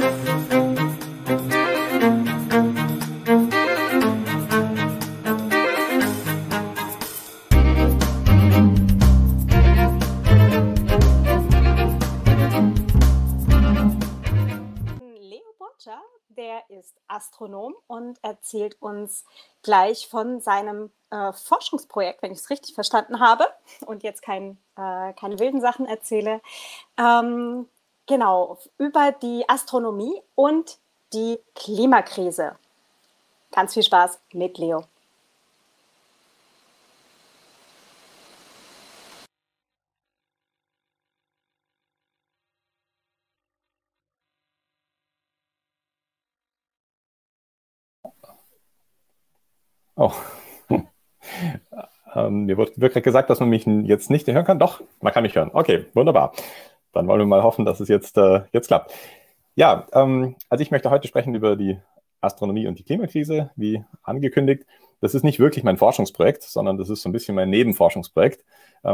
Der ist Astronom und erzählt uns gleich von seinem Forschungsprojekt, wenn ich es richtig verstanden habe und jetzt keine wilden Sachen erzähle, genau, über die Astronomie und die Klimakrise. Ganz viel Spaß mit Leo. Oh. Mir wird wirklich gesagt, dass man mich jetzt nicht hören kann. Doch, man kann mich hören. Okay, wunderbar. Dann wollen wir mal hoffen, dass es jetzt klappt. Ja, also ich möchte heute sprechen über die Astronomie und die Klimakrise, wie angekündigt. Das ist nicht wirklich mein Forschungsprojekt, sondern das ist so ein bisschen mein Nebenforschungsprojekt.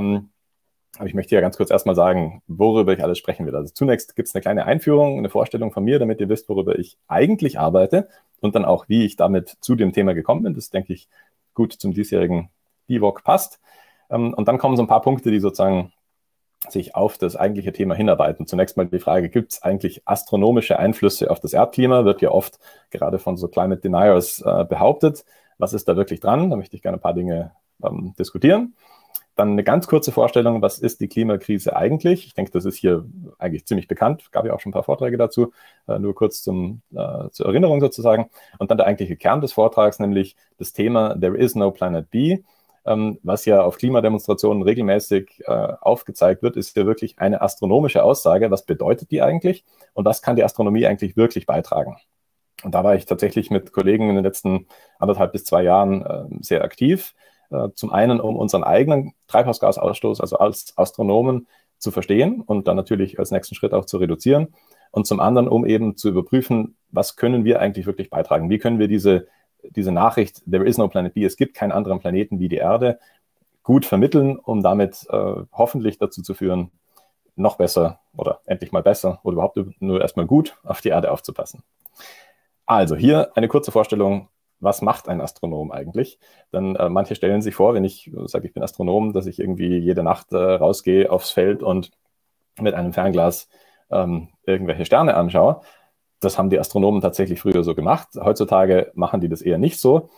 Aber ich möchte ja ganz kurz erstmal sagen, worüber ich alles sprechen will. Also zunächst gibt es eine kleine Einführung, eine Vorstellung von mir, damit ihr wisst, worüber ich eigentlich arbeite und dann auch, wie ich damit zu dem Thema gekommen bin. Das, denke ich, gut zum diesjährigen BVOC passt. Und dann kommen so ein paar Punkte, die sozusagen sich auf das eigentliche Thema hinarbeiten. Zunächst mal die Frage, gibt es eigentlich astronomische Einflüsse auf das Erdklima? Wird ja oft gerade von so Climate Deniers behauptet. Was ist da wirklich dran? Da möchte ich gerne ein paar Dinge diskutieren. Dann eine ganz kurze Vorstellung, was ist die Klimakrise eigentlich? Ich denke, das ist hier eigentlich ziemlich bekannt. Gab ja auch schon ein paar Vorträge dazu, nur kurz zur Erinnerung sozusagen. Und dann der eigentliche Kern des Vortrags, nämlich das Thema There is no Planet B, was ja auf Klimademonstrationen regelmäßig aufgezeigt wird, ist ja wirklich eine astronomische Aussage. Was bedeutet die eigentlich? Und was kann die Astronomie eigentlich wirklich beitragen? Und da war ich tatsächlich mit Kollegen in den letzten 1,5 bis 2 Jahren sehr aktiv. Zum einen, um unseren eigenen Treibhausgasausstoß, also als Astronomen, zu verstehen und dann natürlich als nächsten Schritt auch zu reduzieren. Und zum anderen, um eben zu überprüfen, was können wir eigentlich wirklich beitragen? Wie können wir diese Nachricht, there is no planet B, es gibt keinen anderen Planeten wie die Erde, gut vermitteln, um damit hoffentlich dazu zu führen, noch besser oder endlich mal besser oder überhaupt nur erstmal gut auf die Erde aufzupassen. Also hier eine kurze Vorstellung, was macht ein Astronom eigentlich? Denn manche stellen sich vor, wenn ich sage, ich bin Astronom, dass ich irgendwie jede Nacht rausgehe aufs Feld und mit einem Fernglas irgendwelche Sterne anschaue. Das haben die Astronomen tatsächlich früher so gemacht. Heutzutage machen die das eher nicht so.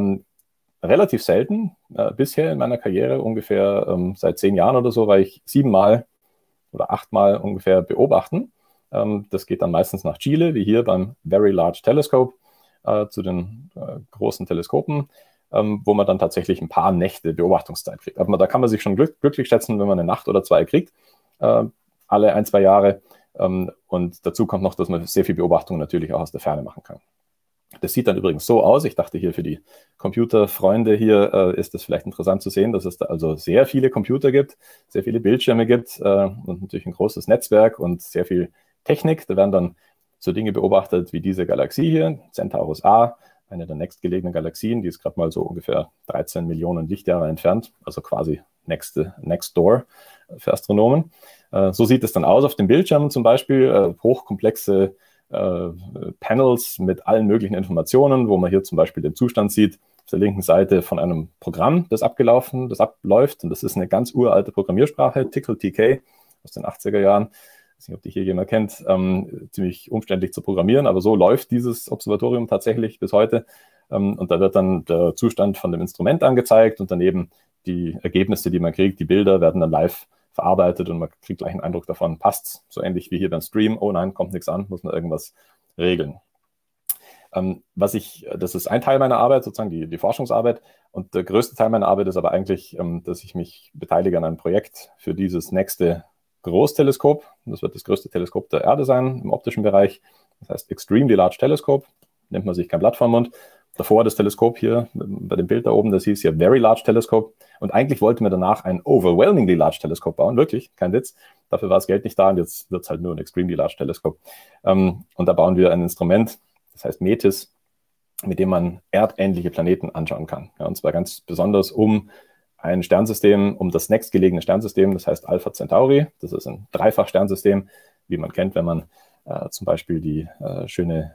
Relativ selten. Bisher in meiner Karriere, ungefähr seit 10 Jahren oder so, war ich 7-mal oder 8-mal ungefähr beobachten. Das geht dann meistens nach Chile, wie hier beim Very Large Telescope, zu den großen Teleskopen, wo man dann tatsächlich ein paar Nächte Beobachtungszeit kriegt. Aber da kann man sich schon glücklich schätzen, wenn man eine Nacht oder 2 kriegt, alle 1-2 Jahre. Und dazu kommt noch, dass man sehr viel Beobachtung natürlich auch aus der Ferne machen kann. Das sieht dann übrigens so aus. Ich dachte hier für die Computerfreunde hier ist es vielleicht interessant zu sehen, dass es da also sehr viele Computer gibt, sehr viele Bildschirme gibt und natürlich ein großes Netzwerk und sehr viel Technik. Da werden dann so Dinge beobachtet wie diese Galaxie hier, Centaurus A, eine der nächstgelegenen Galaxien, die ist gerade mal so ungefähr 13 Millionen Lichtjahre entfernt, also quasi next door für Astronomen. So sieht es dann aus auf dem Bildschirm zum Beispiel, hochkomplexe Panels mit allen möglichen Informationen, wo man hier zum Beispiel den Zustand sieht, auf der linken Seite von einem Programm, das abläuft, und das ist eine ganz uralte Programmiersprache, Tcl/Tk aus den 80er Jahren. Ich weiß nicht, ob die hier jemand kennt, ziemlich umständlich zu programmieren, aber so läuft dieses Observatorium tatsächlich bis heute. Und da wird dann der Zustand von dem Instrument angezeigt und daneben die Ergebnisse, die man kriegt, die Bilder werden dann live verarbeitet und man kriegt gleich einen Eindruck davon, passt so ähnlich wie hier beim Stream, oh nein, kommt nichts an, muss man irgendwas regeln. Das ist ein Teil meiner Arbeit, sozusagen die Forschungsarbeit, und der größte Teil meiner Arbeit ist aber eigentlich, dass ich mich beteilige an einem Projekt für dieses nächste Großteleskop. Das wird das größte Teleskop der Erde sein im optischen Bereich. Das heißt Extremely Large Telescope. Nimmt man sich kein Blatt vom Mund. Davor das Teleskop hier bei dem Bild da oben, das hieß ja Very Large Telescope. Und eigentlich wollten wir danach ein Overwhelmingly Large Telescope bauen. Wirklich, kein Witz. Dafür war das Geld nicht da und jetzt wird es halt nur ein Extremely Large Telescope. Und da bauen wir ein Instrument, das heißt METIS, mit dem man erdähnliche Planeten anschauen kann. Ja, und zwar ganz besonders um ein Sternsystem, um das nächstgelegene Sternsystem, das heißt Alpha Centauri. Das ist ein Dreifach-Sternsystem, wie man kennt, wenn man zum Beispiel die schöne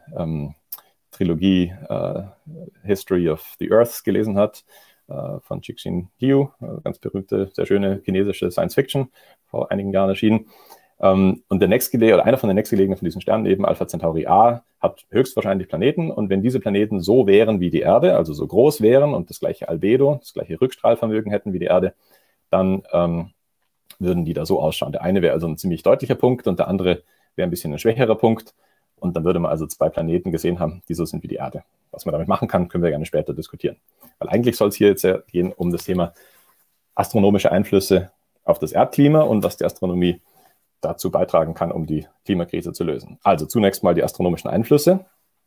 Trilogie History of the Earth gelesen hat, von Cixin Liu, ganz berühmte, sehr schöne chinesische Science-Fiction, vor einigen Jahren erschienen. Und der nächstgelegene, oder einer von den nächstgelegenen von diesen Sternen, eben Alpha Centauri A, hat höchstwahrscheinlich Planeten. Und wenn diese Planeten so wären wie die Erde, also so groß wären und das gleiche Albedo, das gleiche Rückstrahlvermögen hätten wie die Erde, dann würden die da so ausschauen. Der eine wäre also ein ziemlich deutlicher Punkt und der andere wäre ein bisschen ein schwächerer Punkt. Und dann würde man also zwei Planeten gesehen haben, die so sind wie die Erde. Was man damit machen kann, können wir gerne später diskutieren. Weil eigentlich soll es hier jetzt ja gehen um das Thema astronomische Einflüsse auf das Erdklima und was die Astronomie dazu beitragen kann, um die Klimakrise zu lösen. Also zunächst mal die astronomischen Einflüsse.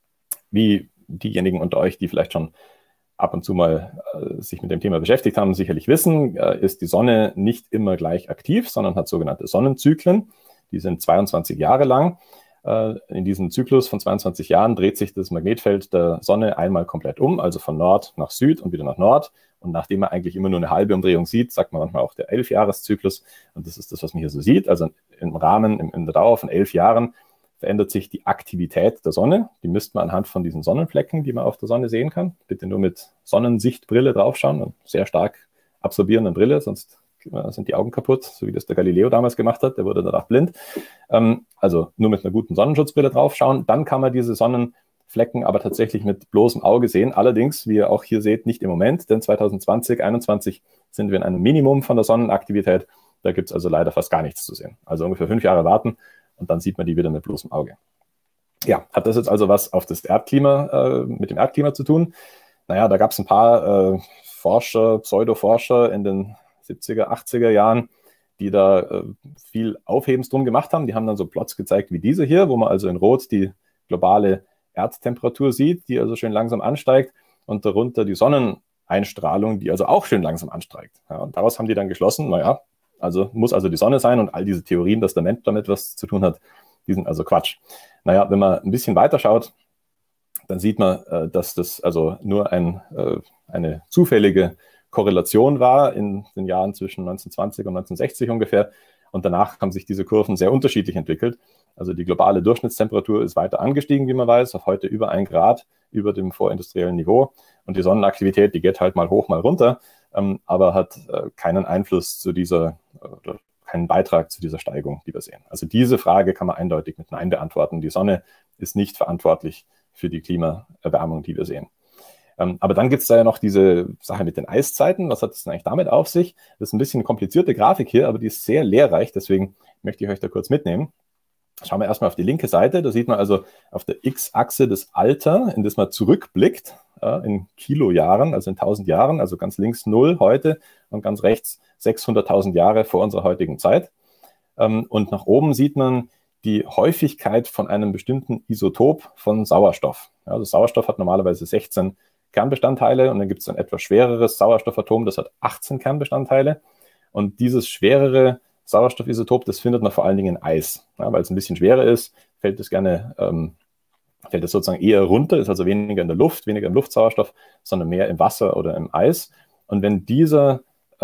Wie diejenigen unter euch, die vielleicht schon ab und zu mal sich mit dem Thema beschäftigt haben, sicherlich wissen, ist die Sonne nicht immer gleich aktiv, sondern hat sogenannte Sonnenzyklen. Die sind 22 Jahre lang. In diesem Zyklus von 22 Jahren dreht sich das Magnetfeld der Sonne einmal komplett um, also von Nord nach Süd und wieder nach Nord. Und nachdem man eigentlich immer nur eine halbe Umdrehung sieht, sagt man manchmal auch der 11-Jahres-Zyklus. Und das ist das, was man hier so sieht. Also im Rahmen, in der Dauer von 11 Jahren verändert sich die Aktivität der Sonne. Die misst man anhand von diesen Sonnenflecken, die man auf der Sonne sehen kann. Bitte nur mit Sonnensichtbrille draufschauen und sehr stark absorbierenden Brille, sonst sind die Augen kaputt, so wie das der Galileo damals gemacht hat. Der wurde danach blind. Also nur mit einer guten Sonnenschutzbrille draufschauen. Dann kann man diese Sonnenflecken aber tatsächlich mit bloßem Auge sehen. Allerdings, wie ihr auch hier seht, nicht im Moment, denn 2020, 2021 sind wir in einem Minimum von der Sonnenaktivität. Da gibt es also leider fast gar nichts zu sehen. Also ungefähr 5 Jahre warten und dann sieht man die wieder mit bloßem Auge. Ja, hat das jetzt also was auf das Erdklima, mit dem Erdklima zu tun? Naja, da gab es ein paar Forscher, Pseudoforscher in den 70er, 80er Jahren, die da viel Aufhebens drum gemacht haben. Die haben dann so Plots gezeigt wie diese hier, wo man also in Rot die globale Erdtemperatur sieht, die also schön langsam ansteigt und darunter die Sonneneinstrahlung, die also auch schön langsam ansteigt. Ja, und daraus haben die dann geschlossen, naja, also muss also die Sonne sein und all diese Theorien, dass der Mensch damit was zu tun hat, die sind also Quatsch. Naja, wenn man ein bisschen weiter schaut, dann sieht man, dass das also nur eine zufällige Korrelation war in den Jahren zwischen 1920 und 1960 ungefähr. Und danach haben sich diese Kurven sehr unterschiedlich entwickelt. Also die globale Durchschnittstemperatur ist weiter angestiegen, wie man weiß, auf heute über 1 Grad über dem vorindustriellen Niveau. Und die Sonnenaktivität, die geht halt mal hoch, mal runter, aber hat keinen Einfluss zu dieser, oder keinen Beitrag zu dieser Steigung, die wir sehen. Also diese Frage kann man eindeutig mit Nein beantworten. Die Sonne ist nicht verantwortlich für die Klimaerwärmung, die wir sehen. Aber dann gibt es da ja noch diese Sache mit den Eiszeiten. Was hat es denn eigentlich damit auf sich? Das ist ein bisschen eine komplizierte Grafik hier, aber die ist sehr lehrreich. Deswegen möchte ich euch da kurz mitnehmen. Schauen wir erstmal auf die linke Seite. Da sieht man also auf der X-Achse das Alter, in das man zurückblickt, in Kilojahren, also in 1000 Jahren. Also ganz links 0 heute und ganz rechts 600.000 Jahre vor unserer heutigen Zeit. Und nach oben sieht man die Häufigkeit von einem bestimmten Isotop von Sauerstoff. Also Sauerstoff hat normalerweise 16 Kernbestandteile und dann gibt es ein etwas schwereres Sauerstoffatom, das hat 18 Kernbestandteile. Und dieses schwerere Sauerstoffisotop, das findet man vor allen Dingen in Eis. Ja, weil es ein bisschen schwerer ist, fällt es sozusagen eher runter, ist also weniger in der Luft, weniger im Luftsauerstoff, sondern mehr im Wasser oder im Eis. Und wenn dieses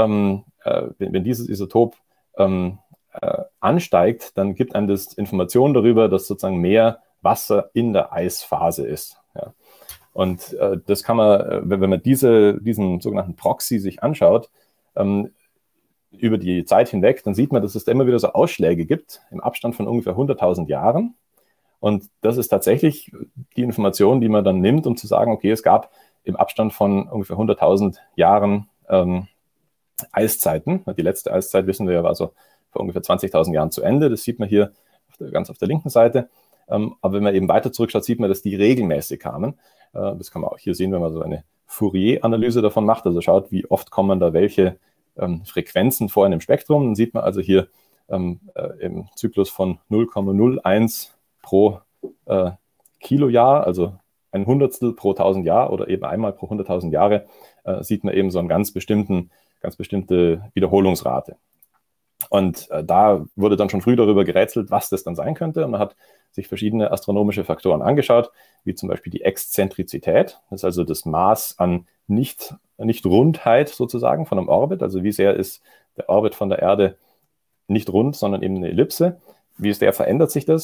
Isotop ansteigt, dann gibt einem das Informationen darüber, dass sozusagen mehr Wasser in der Eisphase ist. Ja. Und das kann man, wenn man diesen sogenannten Proxy sich anschaut, über die Zeit hinweg, dann sieht man, dass es da immer wieder so Ausschläge gibt im Abstand von ungefähr 100.000 Jahren. Und das ist tatsächlich die Information, die man dann nimmt, um zu sagen, okay, es gab im Abstand von ungefähr 100.000 Jahren Eiszeiten. Die letzte Eiszeit, wissen wir ja, war so vor ungefähr 20.000 Jahren zu Ende. Das sieht man hier ganz auf der linken Seite. Aber wenn man eben weiter zurückschaut, sieht man, dass die regelmäßig kamen. Das kann man auch hier sehen, wenn man so eine Fourier-Analyse davon macht. Also schaut, wie oft kommen da welche Frequenzen vor in dem Spektrum. Dann sieht man also hier im Zyklus von 0,01 pro Kilojahr, also ein Hundertstel pro 1000 Jahr oder eben einmal pro 100.000 Jahre, sieht man eben so eine ganz bestimmte Wiederholungsrate. Und da wurde dann schon früh darüber gerätselt, was das dann sein könnte. Und man hat sich verschiedene astronomische Faktoren angeschaut, wie zum Beispiel die Exzentrizität. Das ist also das Maß an Nicht-Rundheit sozusagen von einem Orbit. Also wie sehr ist der Orbit von der Erde nicht rund, sondern eben eine Ellipse. Wie sehr verändert sich das?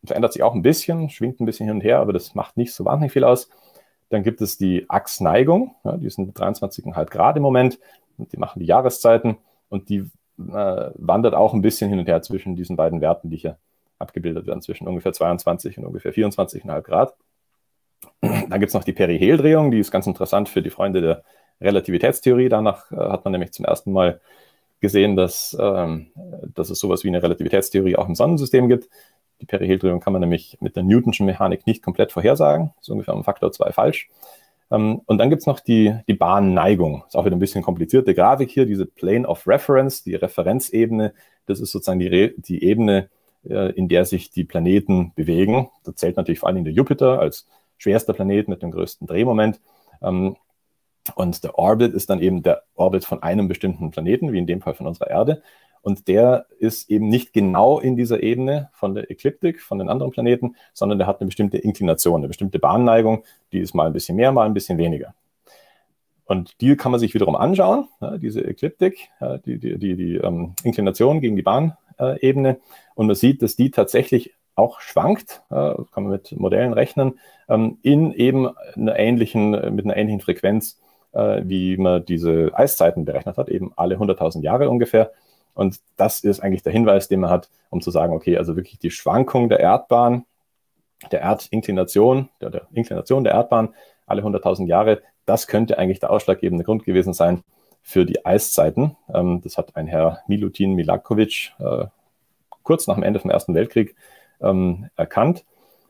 verändert sich auch ein bisschen, schwingt ein bisschen hin und her, aber das macht nicht so wahnsinnig viel aus. Dann gibt es die Achsneigung, ja, die sind 23,5 Grad im Moment und die machen die Jahreszeiten und die wandert auch ein bisschen hin und her zwischen diesen beiden Werten, die hier abgebildet werden, zwischen ungefähr 22 und ungefähr 24,5 Grad. Dann gibt es noch die Periheldrehung, die ist ganz interessant für die Freunde der Relativitätstheorie. Danach hat man nämlich zum ersten Mal gesehen, dass es sowas wie eine Relativitätstheorie auch im Sonnensystem gibt. Die Periheldrehung kann man nämlich mit der Newtonschen Mechanik nicht komplett vorhersagen. Das ist ungefähr um Faktor 2 falsch. Und dann gibt es noch die Bahnneigung. Das ist auch wieder ein bisschen komplizierte Grafik hier, diese Plane of Reference, die Referenzebene. Das ist sozusagen die Ebene, in der sich die Planeten bewegen. Da zählt natürlich vor allen Dingen der Jupiter als schwerster Planet mit dem größten Drehmoment. Und der Orbit ist dann eben der Orbit von einem bestimmten Planeten, wie in dem Fall von unserer Erde. Und der ist eben nicht genau in dieser Ebene von der Ekliptik, von den anderen Planeten, sondern der hat eine bestimmte Inklination, eine bestimmte Bahnneigung, die ist mal ein bisschen mehr, mal ein bisschen weniger. Und die kann man sich wiederum anschauen, ja, diese Ekliptik, die Inklination gegen die Bahnebene. Und man sieht, dass die tatsächlich auch schwankt, kann man mit Modellen rechnen, in eben mit einer ähnlichen Frequenz, wie man diese Eiszeiten berechnet hat, eben alle 100.000 Jahre ungefähr. Und das ist eigentlich der Hinweis, den man hat, um zu sagen, okay, also wirklich die Schwankung der Erdbahn, der Erdinklination, der Inklination der Erdbahn alle 100.000 Jahre, das könnte eigentlich der ausschlaggebende Grund gewesen sein für die Eiszeiten. Das hat ein Herr Milutin Milanković kurz nach dem Ende vom Ersten Weltkrieg erkannt.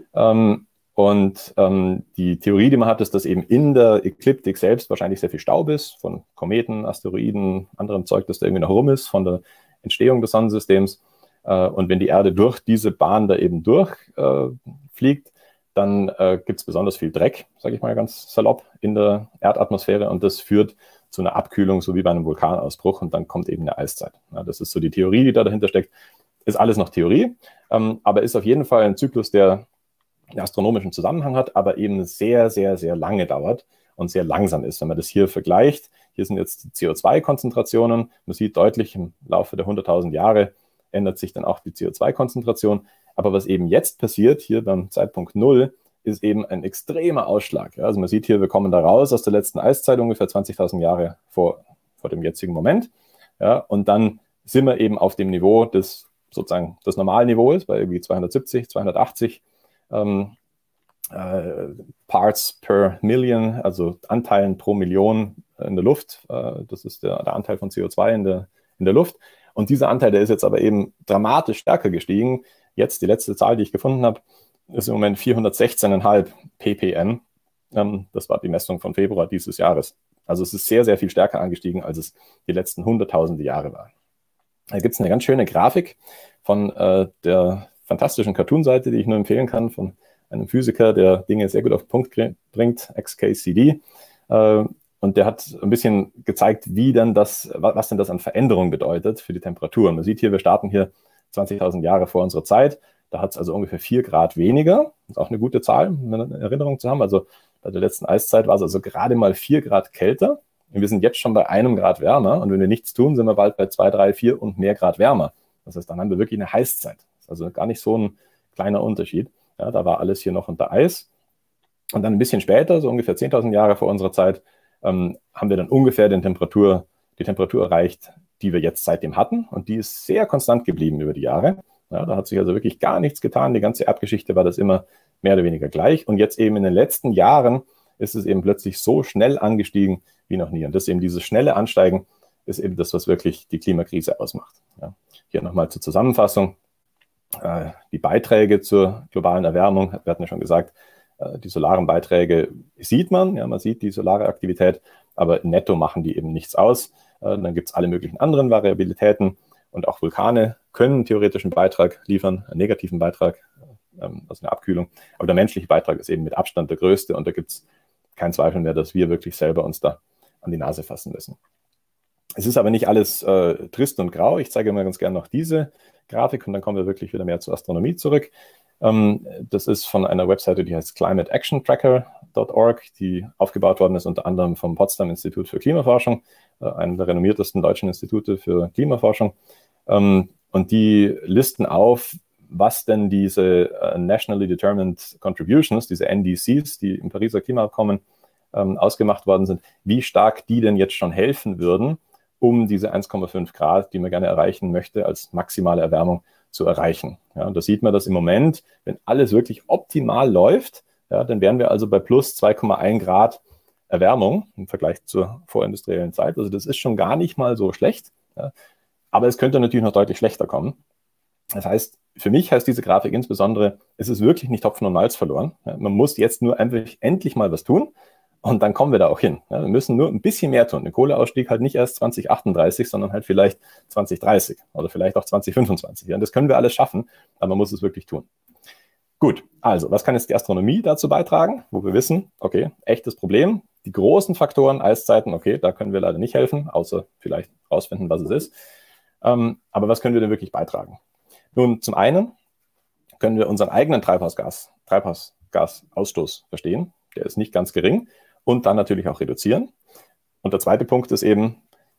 Die Theorie, die man hat, ist, dass eben in der Ekliptik selbst wahrscheinlich sehr viel Staub ist, von Kometen, Asteroiden, anderem Zeug, das da irgendwie noch rum ist, von der Entstehung des Sonnensystems. Und wenn die Erde durch diese Bahn da eben durchfliegt, dann gibt es besonders viel Dreck, sage ich mal ganz salopp, in der Erdatmosphäre. Und das führt zu einer Abkühlung, so wie bei einem Vulkanausbruch. Und dann kommt eben eine Eiszeit. Ja, das ist so die Theorie, die da dahinter steckt. Ist alles noch Theorie, aber ist auf jeden Fall ein Zyklus, der einen astronomischen Zusammenhang hat, aber eben sehr, sehr, sehr lange dauert und sehr langsam ist. Wenn man das hier vergleicht, hier sind jetzt die CO2-Konzentrationen. Man sieht deutlich, im Laufe der 100.000 Jahre ändert sich dann auch die CO2-Konzentration. Aber was eben jetzt passiert, hier beim Zeitpunkt 0, ist eben ein extremer Ausschlag. Ja, also man sieht hier, wir kommen da raus aus der letzten Eiszeit, ungefähr 20.000 Jahre vor dem jetzigen Moment. Ja, und dann sind wir eben auf dem Niveau, das sozusagen das Normalniveau ist, bei irgendwie 270, 280 Parts per Million, also Anteilen pro Million in der Luft. Das ist der Anteil von CO2 in der Luft. Und dieser Anteil, der ist jetzt aber eben dramatisch stärker gestiegen. Jetzt die letzte Zahl, die ich gefunden habe, ist im Moment 416,5 ppm. Das war die Messung von Februar dieses Jahres. Also es ist sehr, sehr viel stärker angestiegen, als es die letzten hunderttausende Jahre war. Da gibt es eine ganz schöne Grafik von der fantastischen Cartoon-Seite, die ich nur empfehlen kann, von einem Physiker, der Dinge sehr gut auf den Punkt bringt, XKCD. Und der hat ein bisschen gezeigt, was denn das an Veränderung bedeutet für die Temperatur. Man sieht hier, wir starten hier 20.000 Jahre vor unserer Zeit. Da hat es also ungefähr 4 Grad weniger. Das ist auch eine gute Zahl, um eine Erinnerung zu haben. Also bei der letzten Eiszeit war es also gerade mal 4 Grad kälter. Und wir sind jetzt schon bei 1 Grad wärmer. Und wenn wir nichts tun, sind wir bald bei 2, 3, 4 und mehr Grad wärmer. Das heißt, dann haben wir wirklich eine Heißzeit. Das ist also gar nicht so ein kleiner Unterschied. Ja, da war alles hier noch unter Eis. Und dann ein bisschen später, so ungefähr 10.000 Jahre vor unserer Zeit, haben wir dann ungefähr die Temperatur erreicht, die wir jetzt seitdem hatten. Und die ist sehr konstant geblieben über die Jahre. Ja, da hat sich also wirklich gar nichts getan. Die ganze Erdgeschichte war das immer mehr oder weniger gleich. Und jetzt eben in den letzten Jahren ist es eben plötzlich so schnell angestiegen wie noch nie. Und das eben dieses schnelle Ansteigen ist eben das, was wirklich die Klimakrise ausmacht. Ja. Hier nochmal zur Zusammenfassung. Die Beiträge zur globalen Erwärmung, wir hatten ja schon gesagt, die solaren Beiträge sieht man, ja, man sieht die solare Aktivität, aber netto machen die eben nichts aus. Dann gibt es alle möglichen anderen Variabilitäten und auch Vulkane können theoretisch einen Beitrag liefern, einen negativen Beitrag, also eine Abkühlung. Aber der menschliche Beitrag ist eben mit Abstand der größte und da gibt es keinen Zweifel mehr, dass wir wirklich selber uns da an die Nase fassen müssen. Es ist aber nicht alles trist und grau. Ich zeige mir ganz gerne noch diese Grafik und dann kommen wir wirklich wieder mehr zur Astronomie zurück. Das ist von einer Webseite, die heißt climateactiontracker.org, die aufgebaut worden ist unter anderem vom Potsdam Institut für Klimaforschung, einem der renommiertesten deutschen Institute für Klimaforschung. Und die listen auf, was denn diese Nationally Determined Contributions, diese NDCs, die im Pariser Klimaabkommen ausgemacht worden sind, wie stark die denn jetzt schon helfen würden, um diese 1,5 Grad, die man gerne erreichen möchte, als maximale Erwärmung zu erreichen. Ja, und da sieht man, dass im Moment, wenn alles wirklich optimal läuft, ja, dann wären wir also bei plus 2,1 Grad Erwärmung im Vergleich zur vorindustriellen Zeit. Also das ist schon gar nicht mal so schlecht. Ja. Aber es könnte natürlich noch deutlich schlechter kommen. Das heißt, für mich heißt diese Grafik insbesondere, es ist wirklich nicht Hopfen und Malz verloren. Ja, man muss jetzt nur endlich mal was tun und dann kommen wir da auch hin. Ja, wir müssen nur ein bisschen mehr tun. Den Kohleausstieg halt nicht erst 2038, sondern halt vielleicht 2030 oder vielleicht auch 2025. Ja, das können wir alles schaffen, aber man muss es wirklich tun. Gut, also was kann jetzt die Astronomie dazu beitragen, wo wir wissen, okay, echtes Problem. Die großen Faktoren, Eiszeiten, okay, da können wir leider nicht helfen, außer vielleicht rausfinden, was es ist. Aber was können wir denn wirklich beitragen? Nun, zum einen können wir unseren eigenen Treibhausgasausstoß verstehen. Der ist nicht ganz gering. Und dann natürlich auch reduzieren. Und der zweite Punkt ist eben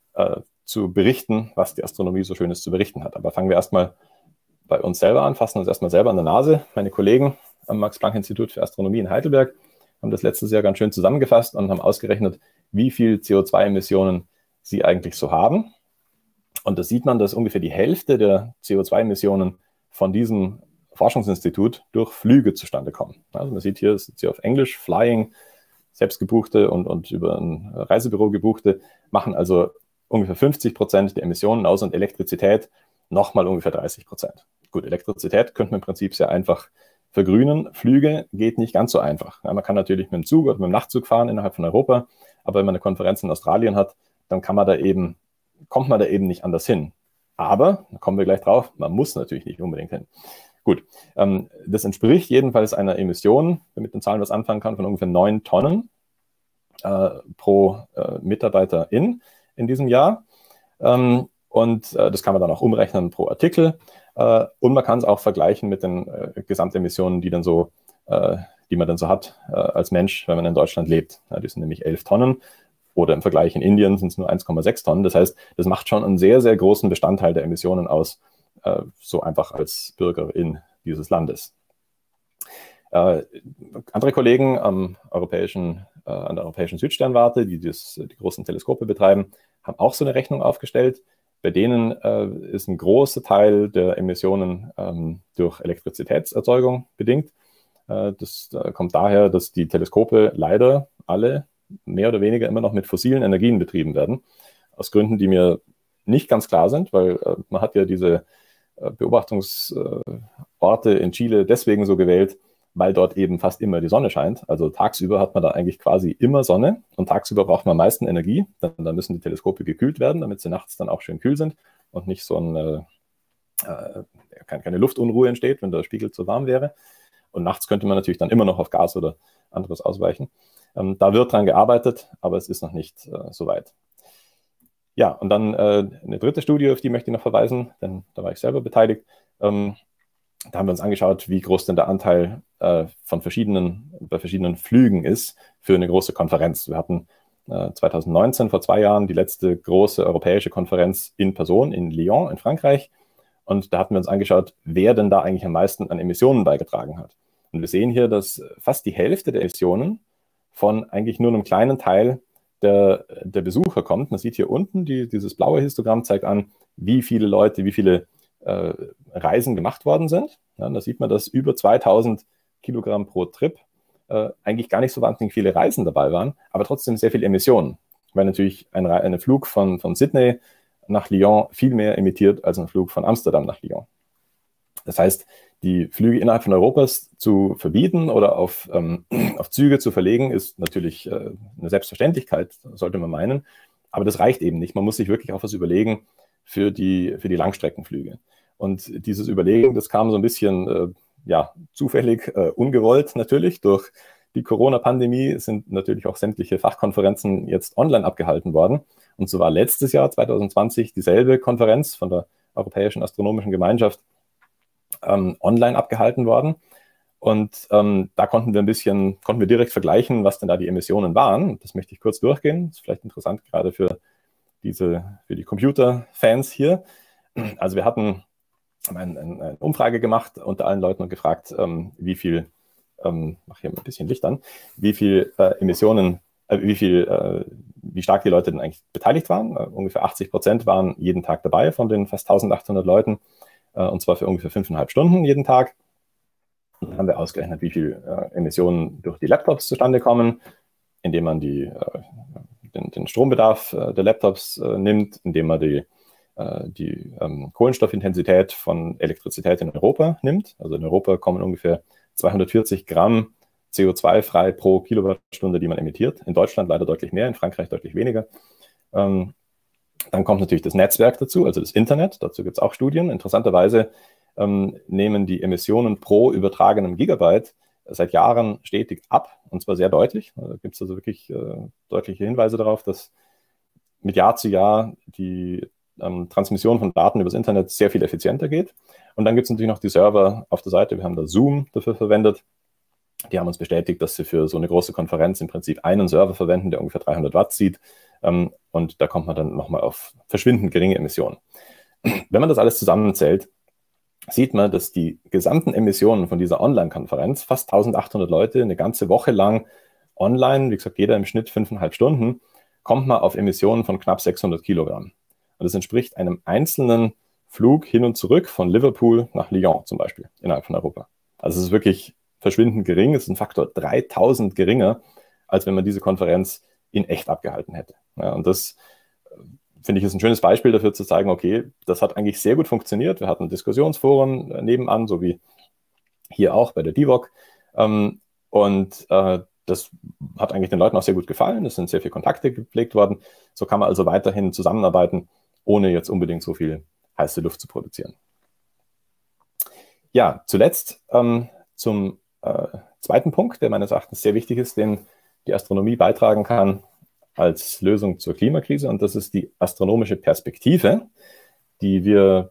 zu berichten, was die Astronomie so Schönes zu berichten hat. Aber fangen wir erstmal bei uns selber an, fassen uns erstmal selber an der Nase. Meine Kollegen am Max-Planck-Institut für Astronomie in Heidelberg haben das letztes Jahr ganz schön zusammengefasst und haben ausgerechnet, wie viel CO2-Emissionen sie eigentlich so haben. Und da sieht man, dass ungefähr die Hälfte der CO2-Emissionen von diesem Forschungsinstitut durch Flüge zustande kommen. Also man sieht hier, es ist hier auf Englisch, Flying, selbstgebuchte und über ein Reisebüro gebuchte, machen also ungefähr 50% der Emissionen aus und Elektrizität nochmal ungefähr 30%. Gut, Elektrizität könnte man im Prinzip sehr einfach vergrünen. Flüge geht nicht ganz so einfach. Ja, man kann natürlich mit dem Zug oder mit dem Nachtzug fahren innerhalb von Europa, aber wenn man eine Konferenz in Australien hat, dann kommt man da eben nicht anders hin. Aber, da kommen wir gleich drauf, man muss natürlich nicht unbedingt hin. Gut, das entspricht jedenfalls einer Emission, wer mit den Zahlen was anfangen kann, von ungefähr 9 Tonnen pro Mitarbeiter in diesem Jahr. Und das kann man dann auch umrechnen pro Artikel. Und man kann es auch vergleichen mit den Gesamtemissionen, die man dann so hat als Mensch, wenn man in Deutschland lebt. Ja, die sind nämlich 11 Tonnen. Oder im Vergleich in Indien sind es nur 1,6 Tonnen. Das heißt, das macht schon einen sehr, sehr großen Bestandteil der Emissionen aus, so einfach als Bürgerin dieses Landes. Andere Kollegen an der Europäischen Südsternwarte, die großen Teleskope betreiben, haben auch so eine Rechnung aufgestellt. Bei denen ist ein großer Teil der Emissionen durch Elektrizitätserzeugung bedingt. Das kommt daher, dass die Teleskope leider alle mehr oder weniger immer noch mit fossilen Energien betrieben werden. Aus Gründen, die mir nicht ganz klar sind, weil man hat ja diese Beobachtungsorte in Chile deswegen so gewählt, weil dort eben fast immer die Sonne scheint. Also tagsüber hat man da eigentlich quasi immer Sonne und tagsüber braucht man am meisten Energie. Dann müssen die Teleskope gekühlt werden, damit sie nachts dann auch schön kühl sind und nicht so keine Luftunruhe entsteht, wenn der Spiegel zu warm wäre. Und nachts könnte man natürlich dann immer noch auf Gas oder anderes ausweichen. Da wird dran gearbeitet, aber es ist noch nicht so weit. Ja, und dann eine dritte Studie, auf die möchte ich noch verweisen, denn da war ich selber beteiligt. Da haben wir uns angeschaut, wie groß denn der Anteil bei verschiedenen Flügen ist für eine große Konferenz. Wir hatten 2019, vor 2 Jahren, die letzte große europäische Konferenz in Person in Lyon in Frankreich. Und da hatten wir uns angeschaut, wer denn da eigentlich am meisten an Emissionen beigetragen hat. Und wir sehen hier, dass fast die Hälfte der Emissionen von eigentlich nur einem kleinen Teil der Besucher kommt. Man sieht hier unten, dieses blaue Histogramm zeigt an, wie viele Leute, wie viele Reisen gemacht worden sind. Ja, da sieht man, dass über 2000 Kilogramm pro Trip eigentlich gar nicht so wahnsinnig viele Reisen dabei waren, aber trotzdem sehr viele Emissionen. Weil natürlich ein Flug von Sydney nach Lyon viel mehr emittiert als ein Flug von Amsterdam nach Lyon. Das heißt, die Flüge innerhalb von Europas zu verbieten oder auf Züge zu verlegen, ist natürlich eine Selbstverständlichkeit, sollte man meinen. Aber das reicht eben nicht. Man muss sich wirklich auch was überlegen für die Langstreckenflüge. Und dieses Überlegen, das kam so ein bisschen zufällig, ungewollt natürlich. Durch die Corona-Pandemie sind natürlich auch sämtliche Fachkonferenzen jetzt online abgehalten worden. Und so war letztes Jahr, 2020, dieselbe Konferenz von der Europäischen Astronomischen Gemeinschaft online abgehalten worden. Und da konnten wir direkt vergleichen, was denn da die Emissionen waren. Das möchte ich kurz durchgehen. Das ist vielleicht interessant, gerade für die Computer-Fans hier. Also wir hatten haben eine Umfrage gemacht unter allen Leuten und gefragt, wie viel, mach hier mal ein bisschen Licht an, wie viel Emissionen, wie stark die Leute denn eigentlich beteiligt waren. Ungefähr 80% waren jeden Tag dabei von den fast 1800 Leuten, und zwar für ungefähr 5,5 Stunden jeden Tag. Und dann haben wir ausgerechnet, wie viel Emissionen durch die Laptops zustande kommen, indem man den Strombedarf der Laptops nimmt, indem man die Kohlenstoffintensität von Elektrizität in Europa nimmt. Also in Europa kommen ungefähr 240 Gramm CO2 frei pro Kilowattstunde, die man emittiert. In Deutschland leider deutlich mehr, in Frankreich deutlich weniger. Dann kommt natürlich das Netzwerk dazu, also das Internet. Dazu gibt es auch Studien. Interessanterweise nehmen die Emissionen pro übertragenem Gigabyte seit Jahren stetig ab, und zwar sehr deutlich. Da gibt es also wirklich deutliche Hinweise darauf, dass mit Jahr zu Jahr die Transmission von Daten übers Internet sehr viel effizienter geht. Und dann gibt es natürlich noch die Server auf der Seite. Wir haben da Zoom dafür verwendet. Die haben uns bestätigt, dass sie für so eine große Konferenz im Prinzip einen Server verwenden, der ungefähr 300 Watt zieht. Und da kommt man dann nochmal auf verschwindend geringe Emissionen. Wenn man das alles zusammenzählt, sieht man, dass die gesamten Emissionen von dieser Online-Konferenz, fast 1800 Leute, eine ganze Woche lang online, wie gesagt, jeder im Schnitt 5,5 Stunden, kommt man auf Emissionen von knapp 600 Kilogramm. Und das entspricht einem einzelnen Flug hin und zurück von Liverpool nach Lyon zum Beispiel, innerhalb von Europa. Also es ist wirklich verschwindend gering. Es ist ein Faktor 3000 geringer, als wenn man diese Konferenz in echt abgehalten hätte. Ja, und das finde ich ist ein schönes Beispiel dafür zu zeigen, okay, das hat eigentlich sehr gut funktioniert. Wir hatten Diskussionsforen nebenan, so wie hier auch bei der DIVOC. Das hat eigentlich den Leuten auch sehr gut gefallen. Es sind sehr viele Kontakte gepflegt worden. So kann man also weiterhin zusammenarbeiten, ohne jetzt unbedingt so viel heiße Luft zu produzieren. Ja, zuletzt zum zweiten Punkt, der meines Erachtens sehr wichtig ist, den die Astronomie beitragen kann als Lösung zur Klimakrise. Und das ist die astronomische Perspektive, die wir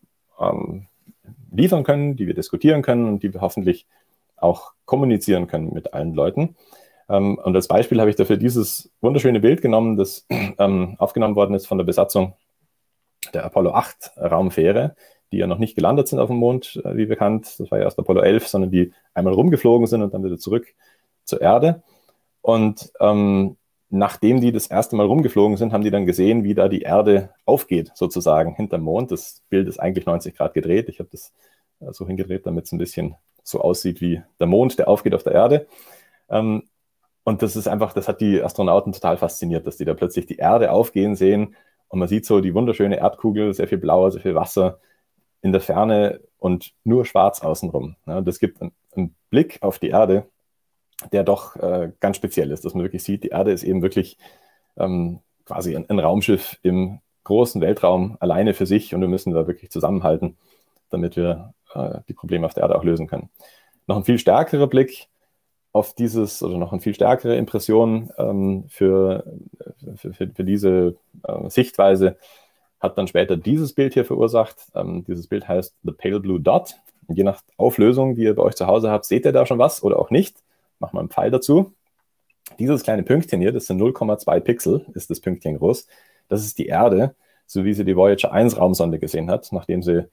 liefern können, die wir diskutieren können und die wir hoffentlich auch kommunizieren können mit allen Leuten. Und als Beispiel habe ich dafür dieses wunderschöne Bild genommen, das aufgenommen worden ist von der Besatzung der Apollo 8 Raumfähre, die ja noch nicht gelandet sind auf dem Mond, wie bekannt. Das war ja erst Apollo 11, sondern die einmal rumgeflogen sind und dann wieder zurück zur Erde. Und nachdem die das erste Mal rumgeflogen sind, haben die dann gesehen, wie da die Erde aufgeht, sozusagen, hinterm Mond. Das Bild ist eigentlich 90 Grad gedreht. Ich habe das so hingedreht, damit es ein bisschen so aussieht wie der Mond, der aufgeht auf der Erde. Und das ist einfach, das hat die Astronauten total fasziniert, dass die da plötzlich die Erde aufgehen sehen und man sieht so die wunderschöne Erdkugel, sehr viel Blau, sehr viel Wasser in der Ferne und nur schwarz außenrum. Ja, das gibt einen Blick auf die Erde, der doch ganz speziell ist, dass man wirklich sieht, die Erde ist eben wirklich quasi ein Raumschiff im großen Weltraum alleine für sich und wir müssen da wirklich zusammenhalten, damit wir die Probleme auf der Erde auch lösen können. Noch ein viel stärkerer Blick auf dieses oder noch eine viel stärkere Impression für diese Sichtweise hat dann später dieses Bild hier verursacht. Dieses Bild heißt The Pale Blue Dot. Und je nach Auflösung, die ihr bei euch zu Hause habt, seht ihr da schon was oder auch nicht. Machen wir einen Pfeil dazu. Dieses kleine Pünktchen hier, das sind 0,2 Pixel, ist das Pünktchen groß. Das ist die Erde, so wie sie die Voyager 1 Raumsonde gesehen hat, nachdem sie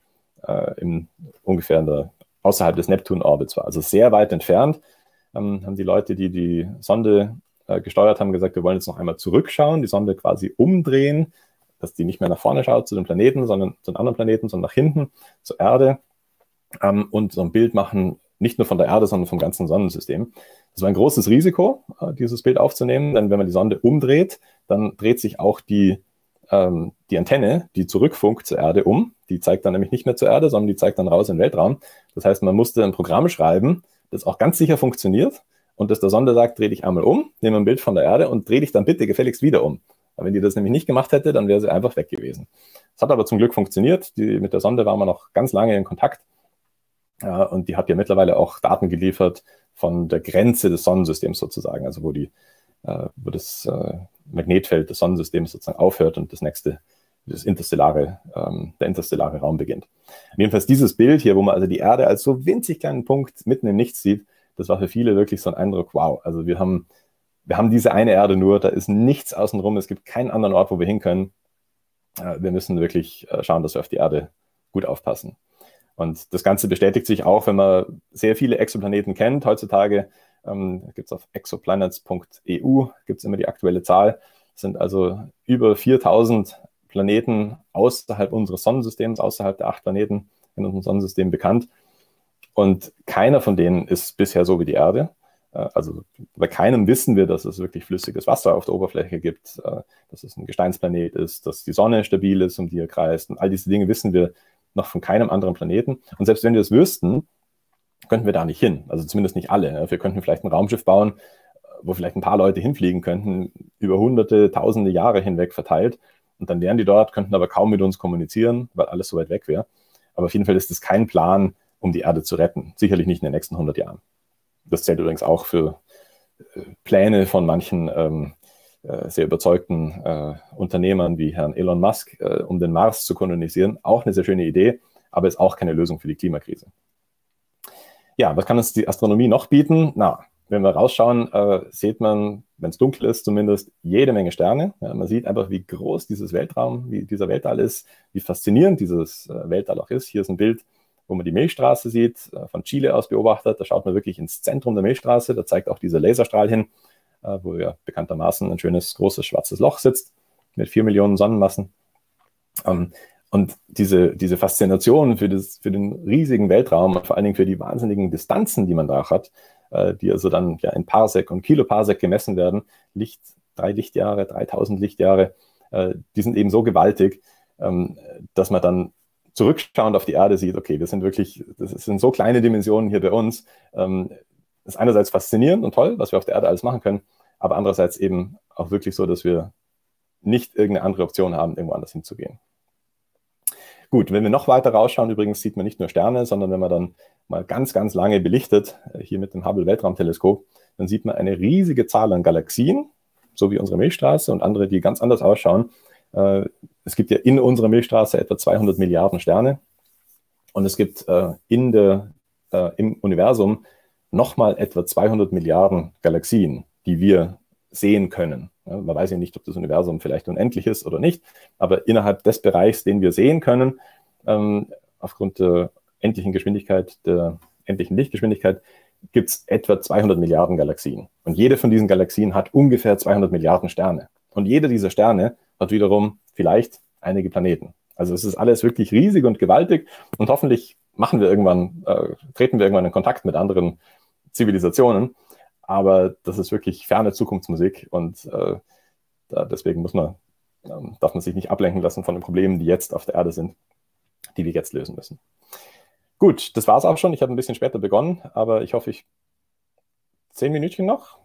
ungefähr außerhalb des Neptun-Orbits war. Also sehr weit entfernt. Haben die Leute, die die Sonde gesteuert haben, gesagt, wir wollen jetzt noch einmal zurückschauen, die Sonde quasi umdrehen, dass die nicht mehr nach vorne schaut zu den Planeten, sondern zu den anderen Planeten, sondern nach hinten, zur Erde und so ein Bild machen, nicht nur von der Erde, sondern vom ganzen Sonnensystem. Das war ein großes Risiko, dieses Bild aufzunehmen, denn wenn man die Sonde umdreht, dann dreht sich auch die Antenne, die zurückfunkt zur Erde um. Die zeigt dann nämlich nicht mehr zur Erde, sondern die zeigt dann raus in den Weltraum. Das heißt, man musste ein Programm schreiben, das auch ganz sicher funktioniert und das der Sonde sagt, dreh dich einmal um, nehme ein Bild von der Erde und dreh dich dann bitte gefälligst wieder um. Aber wenn die das nämlich nicht gemacht hätte, dann wäre sie einfach weg gewesen. Es hat aber zum Glück funktioniert. Mit der Sonde waren wir noch ganz lange in Kontakt. Und die hat ja mittlerweile auch Daten geliefert von der Grenze des Sonnensystems sozusagen, also wo das Magnetfeld des Sonnensystems sozusagen aufhört und der interstellare Raum beginnt. Jedenfalls dieses Bild hier, wo man also die Erde als so winzig kleinen Punkt mitten im Nichts sieht, das war für viele wirklich so ein Eindruck, wow, also wir haben diese eine Erde nur, da ist nichts außenrum, es gibt keinen anderen Ort, wo wir hin können. Wir müssen wirklich schauen, dass wir auf die Erde gut aufpassen. Und das Ganze bestätigt sich auch, wenn man sehr viele Exoplaneten kennt. Heutzutage gibt es auf exoplanets.eu gibt es immer die aktuelle Zahl. Es sind also über 4000 Planeten außerhalb unseres Sonnensystems, außerhalb der 8 Planeten in unserem Sonnensystem bekannt. Und keiner von denen ist bisher so wie die Erde. Also bei keinem wissen wir, dass es wirklich flüssiges Wasser auf der Oberfläche gibt, dass es ein Gesteinsplanet ist, dass die Sonne stabil ist, um die er kreist. Und all diese Dinge wissen wir noch von keinem anderen Planeten. Und selbst wenn wir es wüssten, könnten wir da nicht hin. Also zumindest nicht alle. Wir könnten vielleicht ein Raumschiff bauen, wo vielleicht ein paar Leute hinfliegen könnten, über hunderte, tausende Jahre hinweg verteilt. Und dann wären die dort, könnten aber kaum mit uns kommunizieren, weil alles so weit weg wäre. Aber auf jeden Fall ist es kein Plan, um die Erde zu retten. Sicherlich nicht in den nächsten 100 Jahren. Das zählt übrigens auch für Pläne von manchen sehr überzeugten Unternehmern wie Herrn Elon Musk, um den Mars zu kolonisieren. Auch eine sehr schöne Idee, aber ist auch keine Lösung für die Klimakrise. Ja, was kann uns die Astronomie noch bieten? Na, wenn wir rausschauen, sieht man, wenn es dunkel ist zumindest, jede Menge Sterne. Ja, man sieht einfach, wie groß dieser Weltall ist, wie faszinierend dieses Weltall auch ist. Hier ist ein Bild, wo man die Milchstraße sieht, von Chile aus beobachtet. Da schaut man wirklich ins Zentrum der Milchstraße. Da zeigt auch dieser Laserstrahl hin, wo ja bekanntermaßen ein schönes, großes, schwarzes Loch sitzt mit 4 Millionen Sonnenmassen. Und diese Faszination für den riesigen Weltraum und vor allen Dingen für die wahnsinnigen Distanzen, die man da hat, die also dann ja in Parsec und Kiloparsec gemessen werden, 3 Lichtjahre, 3000 Lichtjahre, die sind eben so gewaltig, dass man dann zurückschauend auf die Erde sieht, okay, das sind so kleine Dimensionen hier bei uns. Das ist einerseits faszinierend und toll, was wir auf der Erde alles machen können, aber andererseits eben auch wirklich so, dass wir nicht irgendeine andere Option haben, irgendwo anders hinzugehen. Gut, wenn wir noch weiter rausschauen, übrigens sieht man nicht nur Sterne, sondern wenn man dann mal ganz, ganz lange belichtet, hier mit dem Hubble-Weltraumteleskop, dann sieht man eine riesige Zahl an Galaxien, so wie unsere Milchstraße und andere, die ganz anders ausschauen. Es gibt ja in unserer Milchstraße etwa 200 Milliarden Sterne und es gibt im Universum nochmal etwa 200 Milliarden Galaxien, die wir sehen können. Ja, man weiß ja nicht, ob das Universum vielleicht unendlich ist oder nicht, aber innerhalb des Bereichs, den wir sehen können, aufgrund der endlichen Lichtgeschwindigkeit, gibt es etwa 200 Milliarden Galaxien. Und jede von diesen Galaxien hat ungefähr 200 Milliarden Sterne. Und jede dieser Sterne hat wiederum vielleicht einige Planeten. Also es ist alles wirklich riesig und gewaltig und hoffentlich treten wir irgendwann in Kontakt mit anderen Zivilisationen. Aber das ist wirklich ferne Zukunftsmusik und deswegen darf man sich nicht ablenken lassen von den Problemen, die jetzt auf der Erde sind, die wir jetzt lösen müssen. Gut, das war es auch schon. Ich habe ein bisschen später begonnen, aber ich hoffe, 10 Minütchen noch.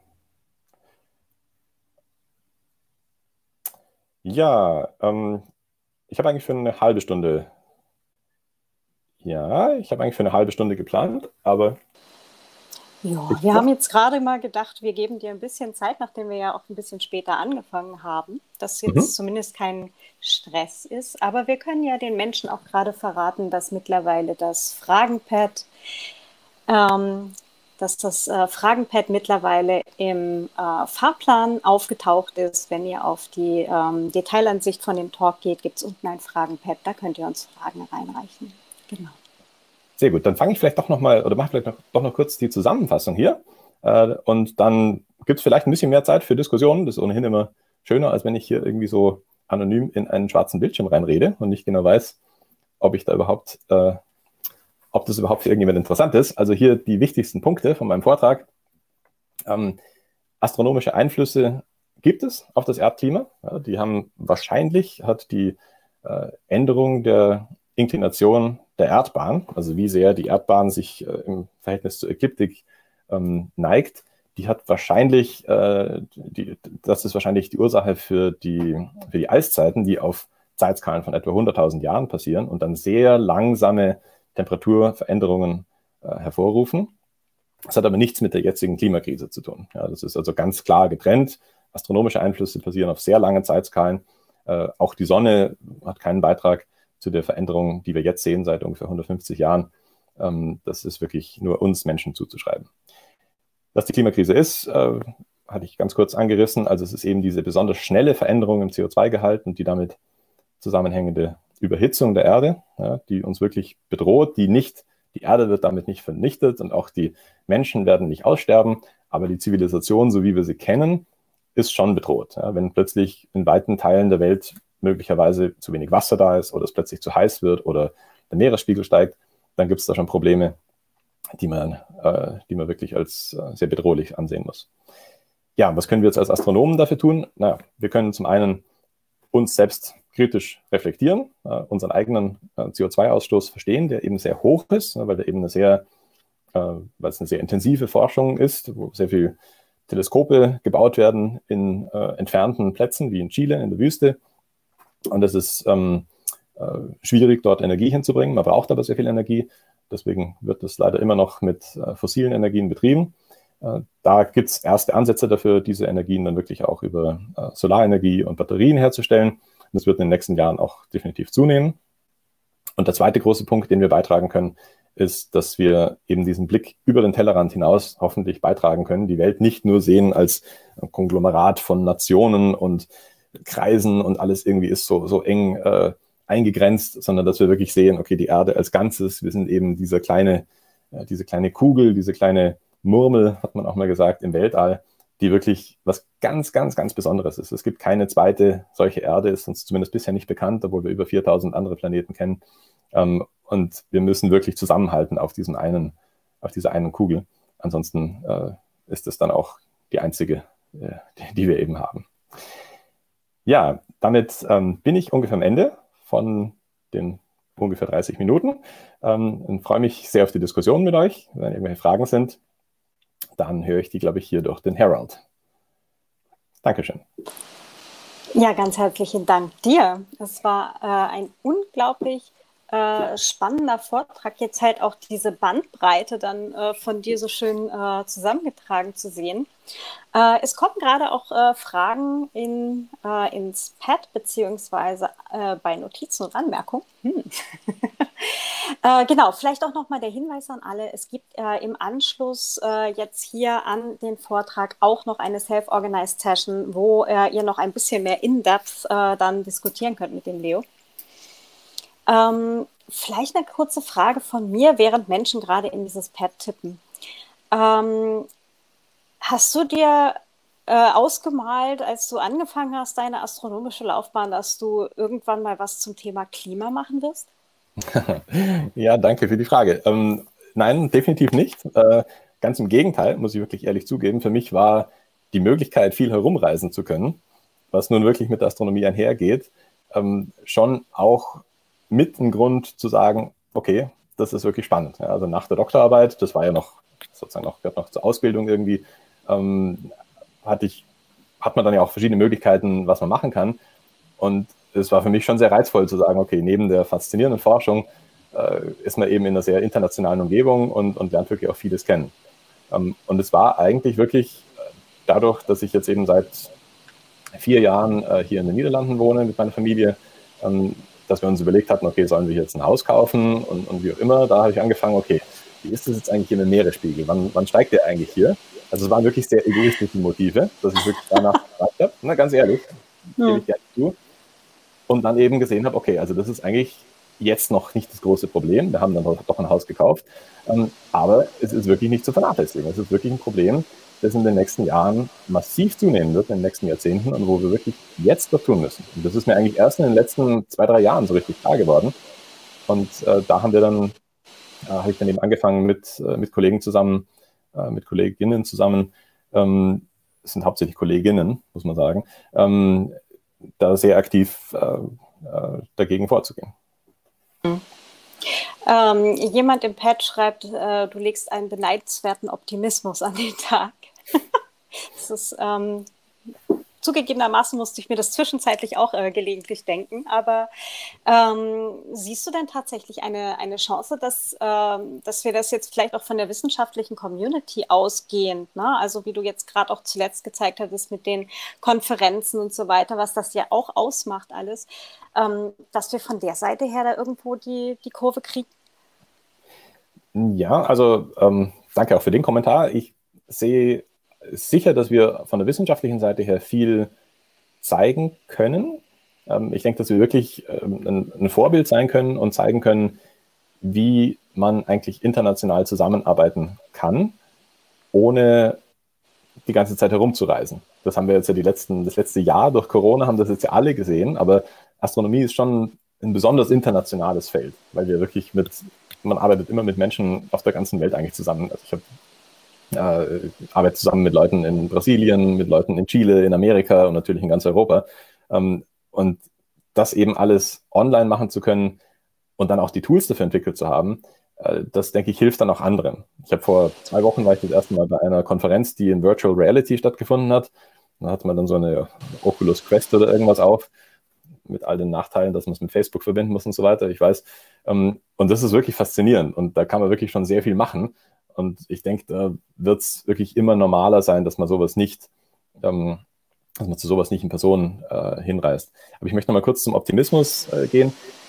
Ja, ich habe eigentlich für eine halbe Stunde geplant, aber ja, wir haben jetzt gerade mal gedacht, wir geben dir ein bisschen Zeit, nachdem wir ja auch ein bisschen später angefangen haben, dass jetzt zumindest kein Stress ist. Aber wir können ja den Menschen auch gerade verraten, dass mittlerweile das Fragenpad mittlerweile im Fahrplan aufgetaucht ist. Wenn ihr auf die Detailansicht von dem Talk geht, gibt es unten ein Fragenpad, da könnt ihr uns Fragen reinreichen. Genau. Sehr gut, dann fange ich vielleicht doch nochmal oder mache vielleicht doch noch kurz die Zusammenfassung hier. Und dann gibt es vielleicht ein bisschen mehr Zeit für Diskussionen. Das ist ohnehin immer schöner, als wenn ich hier irgendwie so anonym in einen schwarzen Bildschirm reinrede und nicht genau weiß, ob das überhaupt für irgendjemand interessant ist. Also hier die wichtigsten Punkte von meinem Vortrag. Astronomische Einflüsse gibt es auf das Erdklima. Ja, hat die Änderung der Inklination der Erdbahn, also wie sehr die Erdbahn sich im Verhältnis zur Ekliptik neigt, das ist wahrscheinlich die Ursache für die Eiszeiten, die auf Zeitskalen von etwa 100.000 Jahren passieren und dann sehr langsame Temperaturveränderungen hervorrufen. Das hat aber nichts mit der jetzigen Klimakrise zu tun. Ja, das ist also ganz klar getrennt. Astronomische Einflüsse passieren auf sehr lange Zeitskalen. Auch die Sonne hat keinen Beitrag zu der Veränderung, die wir jetzt sehen seit ungefähr 150 Jahren. Das ist wirklich nur uns Menschen zuzuschreiben. Was die Klimakrise ist, hatte ich ganz kurz angerissen. Also es ist eben diese besonders schnelle Veränderung im CO2-Gehalt und die damit zusammenhängende Überhitzung der Erde, ja, die uns wirklich bedroht, die Erde wird damit nicht vernichtet und auch die Menschen werden nicht aussterben, aber die Zivilisation, so wie wir sie kennen, ist schon bedroht. Ja, wenn plötzlich in weiten Teilen der Welt möglicherweise zu wenig Wasser da ist oder es plötzlich zu heiß wird oder der Meeresspiegel steigt, dann gibt es da schon Probleme, die man wirklich als sehr bedrohlich ansehen muss. Ja, was können wir jetzt als Astronomen dafür tun? Naja, wir können zum einen uns selbst kritisch reflektieren, unseren eigenen CO2-Ausstoß verstehen, der eben sehr hoch ist, weil es eine sehr intensive Forschung ist, wo sehr viele Teleskope gebaut werden in entfernten Plätzen, wie in Chile, in der Wüste. Und es ist schwierig, dort Energie hinzubringen. Man braucht aber sehr viel Energie. Deswegen wird das leider immer noch mit fossilen Energien betrieben. Da gibt es erste Ansätze dafür, diese Energien dann wirklich auch über Solarenergie und Batterien herzustellen. Das wird in den nächsten Jahren auch definitiv zunehmen. Und der zweite große Punkt, den wir beitragen können, ist, dass wir eben diesen Blick über den Tellerrand hinaus hoffentlich beitragen können, die Welt nicht nur sehen als ein Konglomerat von Nationen und Kreisen und alles irgendwie ist so eng eingegrenzt, sondern dass wir wirklich sehen, okay, die Erde als Ganzes, wir sind eben diese kleine Kugel, diese kleine Murmel, hat man auch mal gesagt, im Weltall, die wirklich was ganz, ganz, ganz Besonderes ist. Es gibt keine zweite solche Erde, ist uns zumindest bisher nicht bekannt, obwohl wir über 4000 andere Planeten kennen. Und wir müssen wirklich zusammenhalten auf dieser einen Kugel. Ansonsten ist es dann auch die einzige, die wir eben haben. Ja, damit bin ich ungefähr am Ende von den ungefähr 30 Minuten. Und freue mich sehr auf die Diskussion mit euch. Wenn irgendwelche Fragen sind, dann höre ich die, glaube ich, hier durch den Herald. Dankeschön. Ja, ganz herzlichen Dank dir. Es war ein unglaublich spannender Vortrag, jetzt halt auch diese Bandbreite dann von dir so schön zusammengetragen zu sehen. Es kommen gerade auch Fragen ins Pad beziehungsweise bei Notizen und Anmerkungen. Genau, vielleicht auch nochmal der Hinweis an alle, es gibt im Anschluss jetzt hier an den Vortrag auch noch eine Self-Organized Session, wo ihr noch ein bisschen mehr in-depth dann diskutieren könnt mit dem Leo. Vielleicht eine kurze Frage von mir, während Menschen gerade in dieses Pad tippen. Hast du dir ausgemalt, als du angefangen hast, deine astronomische Laufbahn, dass du irgendwann mal was zum Thema Klima machen wirst? Ja, danke für die Frage. Nein, definitiv nicht. Ganz im Gegenteil, muss ich wirklich ehrlich zugeben. Für mich war die Möglichkeit, viel herumreisen zu können, was nun wirklich mit der Astronomie einhergeht, schon auch mit ein Grund zu sagen, okay, das ist wirklich spannend. Ja, also nach der Doktorarbeit, das war ja noch sozusagen gehört noch zur Ausbildung irgendwie, hat man dann ja auch verschiedene Möglichkeiten, was man machen kann. Und es war für mich schon sehr reizvoll zu sagen, okay, neben der faszinierenden Forschung ist man eben in einer sehr internationalen Umgebung und lernt wirklich auch vieles kennen. Und es war eigentlich wirklich dadurch, dass ich jetzt eben seit 4 Jahren hier in den Niederlanden wohne mit meiner Familie, dass wir uns überlegt hatten, okay, sollen wir jetzt ein Haus kaufen und wie auch immer. Da habe ich angefangen, okay, wie ist das jetzt eigentlich hier mit dem Meeresspiegel? Wann steigt der eigentlich hier? Also es waren wirklich sehr egoistische Motive, dass ich wirklich danach gefragt habe, na, ganz ehrlich, gebe ich gerne zu. Und dann eben gesehen habe, okay, also das ist eigentlich jetzt noch nicht das große Problem. Wir haben dann doch ein Haus gekauft. Aber es ist wirklich nicht zu vernachlässigen. Es ist wirklich ein Problem, das in den nächsten Jahren massiv zunehmen wird, in den nächsten Jahrzehnten und wo wir wirklich jetzt was tun müssen. Und das ist mir eigentlich erst in den letzten 2, 3 Jahren so richtig klar geworden. Und da habe ich dann eben angefangen mit Kollegen zusammen, mit Kolleginnen zusammen, es sind hauptsächlich Kolleginnen, muss man sagen, da sehr aktiv dagegen vorzugehen. Jemand im Pad schreibt, du legst einen beneidenswerten Optimismus an den Tag. Das ist, zugegebenermaßen musste ich mir das zwischenzeitlich auch gelegentlich denken, aber siehst du denn tatsächlich eine Chance, dass wir das jetzt vielleicht auch von der wissenschaftlichen Community ausgehend, ne? Also wie du jetzt gerade auch zuletzt gezeigt hattest mit den Konferenzen und so weiter, was das ja auch ausmacht alles, dass wir von der Seite her da irgendwo die Kurve kriegen? Ja, also danke auch für den Kommentar. Ich sehe sicher, dass wir von der wissenschaftlichen Seite her viel zeigen können. Ich denke, dass wir wirklich ein Vorbild sein können und zeigen können, wie man eigentlich international zusammenarbeiten kann, ohne die ganze Zeit herumzureisen. Das haben wir jetzt ja das letzte Jahr durch Corona haben das jetzt ja alle gesehen, aber Astronomie ist schon ein besonders internationales Feld, weil wir wirklich man arbeitet immer mit Menschen auf der ganzen Welt eigentlich zusammen. Also ich arbeite zusammen mit Leuten in Brasilien, mit Leuten in Chile, in Amerika und natürlich in ganz Europa. Und das eben alles online machen zu können und dann auch die Tools dafür entwickelt zu haben, das, denke ich, hilft dann auch anderen. Ich habe vor 2 Wochen war ich das erste Mal bei einer Konferenz, die in Virtual Reality stattgefunden hat. Da hatte man dann so eine Oculus Quest oder irgendwas auf, mit all den Nachteilen, dass man es mit Facebook verbinden muss und so weiter, ich weiß. Und das ist wirklich faszinierend und da kann man wirklich schon sehr viel machen. Und ich denke, da wird es wirklich immer normaler sein, dass man sowas nicht, dass man zu sowas nicht in Person hinreist. Aber ich möchte noch mal kurz zum Optimismus gehen.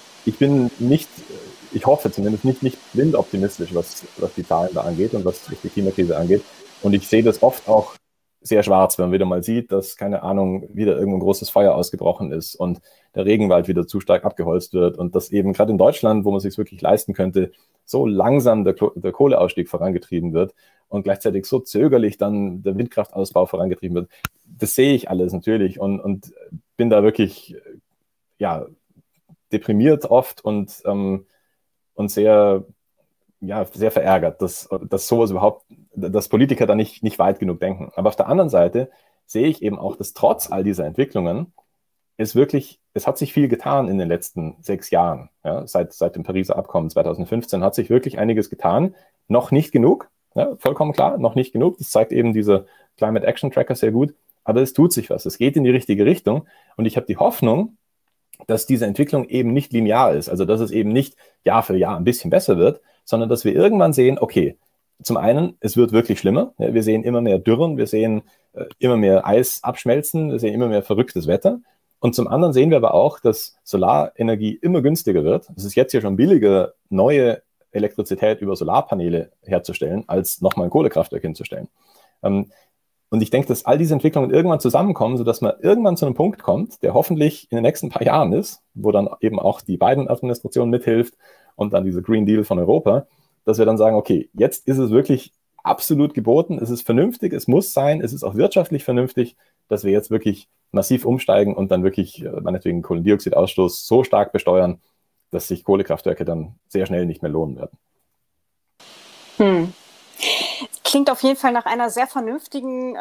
Ich hoffe zumindest nicht blind optimistisch, was die Zahlen da angeht und was die Klimakrise angeht. Und ich sehe das oft auch sehr schwarz, wenn man wieder mal sieht, dass, keine Ahnung, wieder irgendein großes Feuer ausgebrochen ist und der Regenwald wieder zu stark abgeholzt wird und dass eben gerade in Deutschland, wo man es sich wirklich leisten könnte, so langsam der Kohleausstieg vorangetrieben wird und gleichzeitig so zögerlich dann der Windkraftausbau vorangetrieben wird. Das sehe ich alles natürlich und bin da wirklich, ja, deprimiert oft und sehr, ja, sehr verärgert, dass sowas überhaupt, dass Politiker da nicht weit genug denken. Aber auf der anderen Seite sehe ich eben auch, dass trotz all dieser Entwicklungen es hat sich viel getan in den letzten 6 Jahren. Ja, seit dem Pariser Abkommen 2015 hat sich wirklich einiges getan. Noch nicht genug, ja, vollkommen klar, noch nicht genug. Das zeigt eben dieser Climate Action Tracker sehr gut. Aber es tut sich was. Es geht in die richtige Richtung. Und ich habe die Hoffnung, dass diese Entwicklung eben nicht linear ist. Also, dass es eben nicht Jahr für Jahr ein bisschen besser wird, sondern dass wir irgendwann sehen, okay, zum einen, es wird wirklich schlimmer. Ja, wir sehen immer mehr Dürren, wir sehen immer mehr Eis abschmelzen, wir sehen immer mehr verrücktes Wetter. Und zum anderen sehen wir aber auch, dass Solarenergie immer günstiger wird. Es ist jetzt ja schon billiger, neue Elektrizität über Solarpaneele herzustellen, als nochmal ein Kohlekraftwerk hinzustellen. Und ich denke, dass all diese Entwicklungen irgendwann zusammenkommen, sodass man irgendwann zu einem Punkt kommt, der hoffentlich in den nächsten paar Jahren ist, wo dann eben auch die Biden-Administration mithilft und dann dieser Green Deal von Europa, dass wir dann sagen, okay, jetzt ist es wirklich absolut geboten, es ist vernünftig, es muss sein, es ist auch wirtschaftlich vernünftig, dass wir jetzt wirklich massiv umsteigen und dann wirklich meinetwegen Kohlendioxidausstoß so stark besteuern, dass sich Kohlekraftwerke dann sehr schnell nicht mehr lohnen werden. Klingt auf jeden Fall nach einer sehr vernünftigen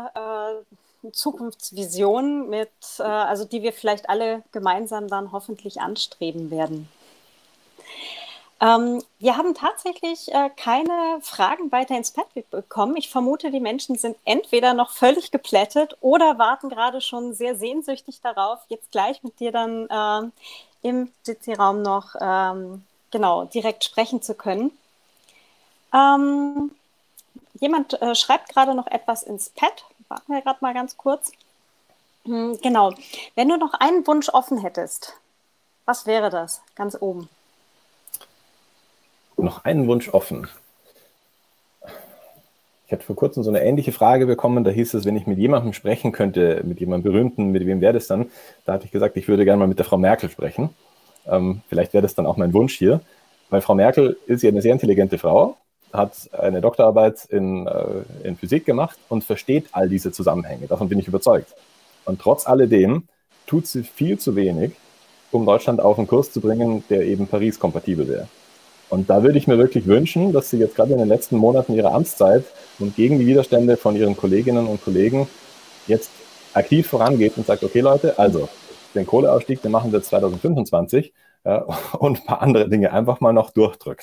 Zukunftsvision, also die wir vielleicht alle gemeinsam dann hoffentlich anstreben werden. Wir haben tatsächlich keine Fragen weiter ins Pad bekommen. Ich vermute, die Menschen sind entweder noch völlig geplättet oder warten gerade schon sehr sehnsüchtig darauf, jetzt gleich mit dir dann im Jitsi-Raum noch direkt sprechen zu können. Jemand schreibt gerade noch etwas ins Pad. Warten wir gerade mal ganz kurz. Genau. Wenn du noch einen Wunsch offen hättest, was wäre das ganz oben? Noch einen Wunsch offen. Ich hatte vor kurzem so eine ähnliche Frage bekommen, da hieß es, wenn ich mit jemandem sprechen könnte, mit jemandem Berühmten, mit wem wäre das dann? Da hatte ich gesagt, ich würde gerne mal mit der Frau Merkel sprechen. Vielleicht wäre das dann auch mein Wunsch hier, weil Frau Merkel ist ja eine sehr intelligente Frau, hat eine Doktorarbeit in Physik gemacht und versteht all diese Zusammenhänge. Davon bin ich überzeugt. Und trotz alledem tut sie viel zu wenig, um Deutschland auf einen Kurs zu bringen, der eben Paris-kompatibel wäre. Und da würde ich mir wirklich wünschen, dass sie jetzt gerade in den letzten Monaten ihrer Amtszeit und gegen die Widerstände von ihren Kolleginnen und Kollegen jetzt aktiv vorangeht und sagt, okay Leute, also den Kohleausstieg, den machen wir jetzt 2025 und ein paar andere Dinge einfach mal noch durchdrückt.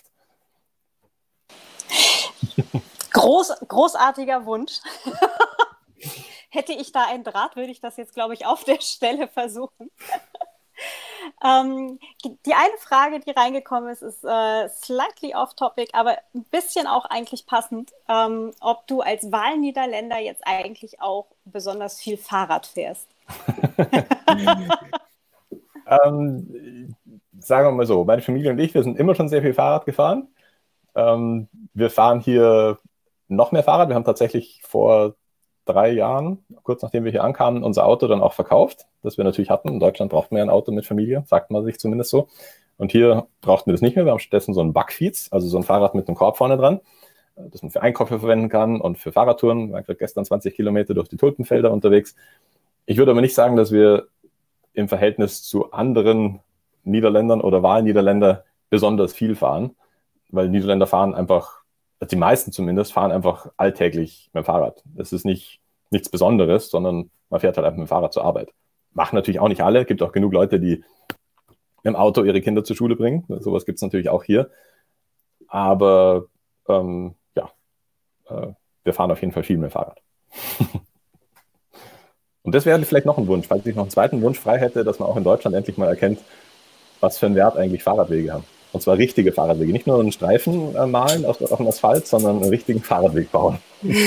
Großartiger Wunsch. Hätte ich da einen Draht, würde ich das jetzt, glaube ich, auf der Stelle versuchen. Die eine Frage, die reingekommen ist, ist slightly off-topic, aber ein bisschen auch eigentlich passend, ob du als Wahlniederländer jetzt eigentlich auch besonders viel Fahrrad fährst. Sagen wir mal so, meine Familie und ich, wir sind immer schon sehr viel Fahrrad gefahren. Wir fahren hier noch mehr Fahrrad. Wir haben tatsächlich vor 3 Jahren, kurz nachdem wir hier ankamen, unser Auto dann auch verkauft, das wir natürlich hatten. In Deutschland braucht man ja ein Auto mit Familie, sagt man sich zumindest so. Und hier brauchten wir das nicht mehr. Wir haben stattdessen so ein Bugfeeds, also so ein Fahrrad mit einem Korb vorne dran, das man für Einkäufe verwenden kann und für Fahrradtouren. Ich war gestern 20 Kilometer durch die Tulpenfelder unterwegs. Ich würde aber nicht sagen, dass wir im Verhältnis zu anderen Niederländern oder Wahlniederländer besonders viel fahren, weil Niederländer fahren einfach, also die meisten zumindest, fahren einfach alltäglich mit dem Fahrrad. Das ist nichts Besonderes, sondern man fährt halt einfach mit dem Fahrrad zur Arbeit. Machen natürlich auch nicht alle. Es gibt auch genug Leute, die mit dem Auto ihre Kinder zur Schule bringen. Sowas gibt es natürlich auch hier. Aber wir fahren auf jeden Fall viel mit dem Fahrrad. Und das wäre vielleicht noch ein Wunsch, falls ich noch einen zweiten Wunsch frei hätte, dass man auch in Deutschland endlich mal erkennt, was für einen Wert eigentlich Fahrradwege haben. Und zwar richtige Fahrradwege. Nicht nur einen Streifen malen auf dem Asphalt, sondern einen richtigen Fahrradweg bauen.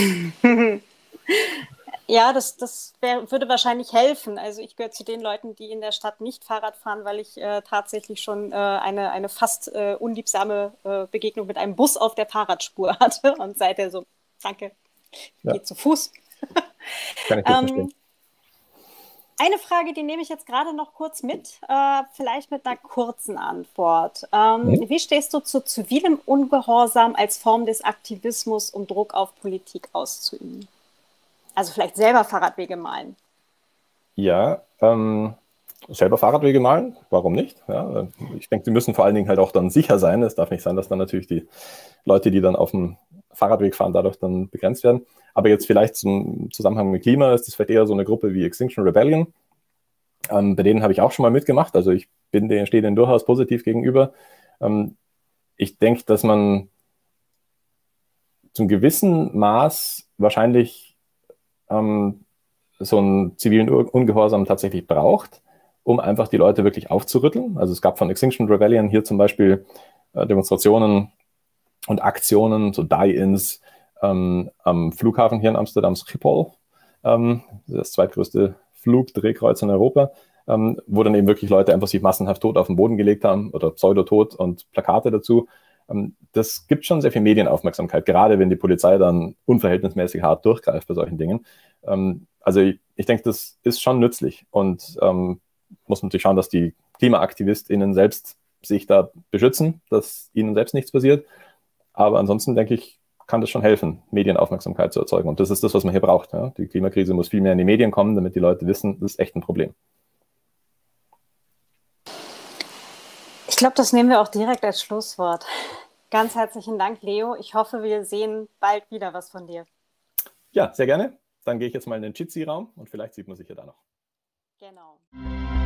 Ja, das würde wahrscheinlich helfen. Also ich gehöre zu den Leuten, die in der Stadt nicht Fahrrad fahren, weil ich tatsächlich schon eine fast unliebsame Begegnung mit einem Bus auf der Fahrradspur hatte. Und seither so, danke, ich gehe zu Fuß. Kann ich gut verstehen. Eine Frage, die nehme ich jetzt gerade noch kurz mit, vielleicht mit einer kurzen Antwort. Wie stehst du zu zivilem Ungehorsam als Form des Aktivismus, um Druck auf Politik auszuüben? Also vielleicht selber Fahrradwege malen. Ja, selber Fahrradwege malen, warum nicht? Ja, ich denke, die müssen vor allen Dingen halt auch dann sicher sein. Es darf nicht sein, dass dann natürlich die Leute, die dann auf dem Fahrradweg fahren, dadurch dann begrenzt werden. Aber jetzt vielleicht zum Zusammenhang mit Klima ist das vielleicht eher so eine Gruppe wie Extinction Rebellion. Bei denen habe ich auch schon mal mitgemacht. Also ich stehe denen durchaus positiv gegenüber. Ich denke, dass man zum gewissen Maß wahrscheinlich so einen zivilen Ungehorsam tatsächlich braucht, um einfach die Leute wirklich aufzurütteln. Also es gab von Extinction Rebellion hier zum Beispiel Demonstrationen und Aktionen, so Die-Ins am Flughafen hier in Amsterdam, Schiphol, das zweitgrößte Flugdrehkreuz in Europa, wo dann eben wirklich Leute einfach sich massenhaft tot auf den Boden gelegt haben oder pseudotot und Plakate dazu. Das gibt schon sehr viel Medienaufmerksamkeit, gerade wenn die Polizei dann unverhältnismäßig hart durchgreift bei solchen Dingen. Also ich denke, das ist schon nützlich und muss natürlich schauen, dass die KlimaaktivistInnen selbst sich da beschützen, dass ihnen selbst nichts passiert. Aber ansonsten denke ich, kann das schon helfen, Medienaufmerksamkeit zu erzeugen. Und das ist das, was man hier braucht. Ja? Die Klimakrise muss viel mehr in die Medien kommen, damit die Leute wissen, das ist echt ein Problem. Ich glaube, das nehmen wir auch direkt als Schlusswort. Ganz herzlichen Dank, Leo. Ich hoffe, wir sehen bald wieder was von dir. Ja, sehr gerne. Dann gehe ich jetzt mal in den Jitsi-Raum und vielleicht sieht man sich ja da noch. Genau.